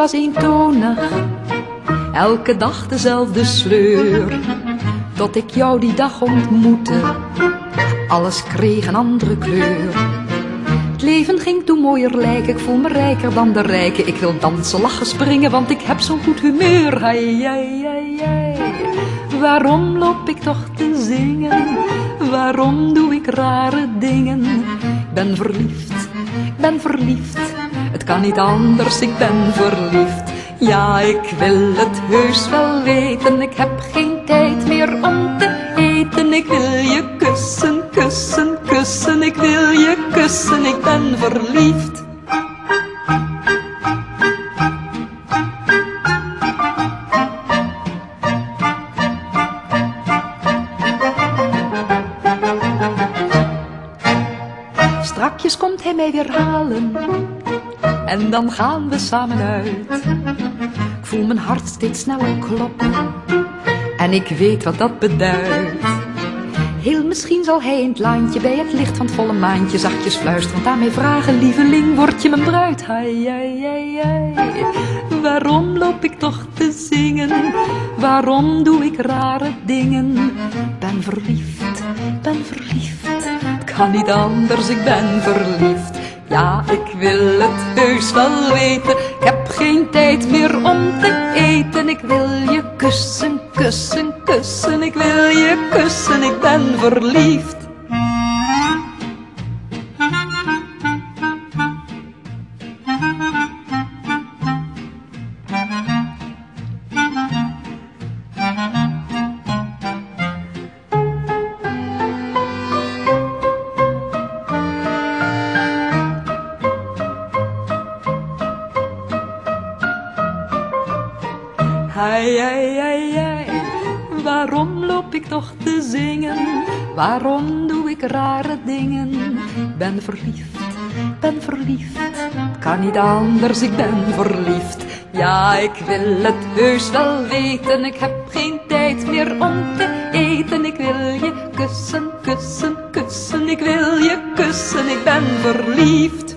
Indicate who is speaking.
Speaker 1: was eentonig, elke dag dezelfde sleur. Tot ik jou die dag ontmoette, alles kreeg een andere kleur. Het leven ging toen mooier lijken, ik voel me rijker dan de rijken. Ik wil dansen, lachen, springen, want ik heb zo'n goed humeur. Hai, ai, ai, ai. Waarom loop ik toch te zingen? Waarom doe ik rare dingen? Ik ben verliefd, ik ben verliefd. Het kan niet anders, ik ben verliefd. Ja, ik wil het heus wel weten. Ik heb geen tijd meer om te eten. Ik wil je kussen, kussen, kussen. Ik wil je kussen, ik ben verliefd. Strakjes komt hij mij weer halen en dan gaan we samen uit. Ik voel mijn hart steeds sneller kloppen en ik weet wat dat beduidt. Heel misschien zal hij in het laantje bij het licht van het volle maantje zachtjes fluisterend aan mij vragen: lieveling, word je mijn bruid? Hai, ai, ai, ai. Waarom loop ik toch te zingen? Waarom doe ik rare dingen? Ben verliefd, ben verliefd. Het kan niet anders, ik ben verliefd. Ja, ik wil het heus wel weten. Ik heb geen tijd meer om te eten. Ik wil je kussen, kussen, kussen. Ik wil je kussen, ik ben verliefd. Ai, ai, ai, ai. Waarom loop ik toch te zingen? Waarom doe ik rare dingen? Ben verliefd, ben verliefd. Het kan niet anders, ik ben verliefd. Ja, ik wil het heus wel weten. Ik heb geen tijd meer om te eten. Ik wil je kussen, kussen, kussen. Ik wil je kussen, ik ben verliefd.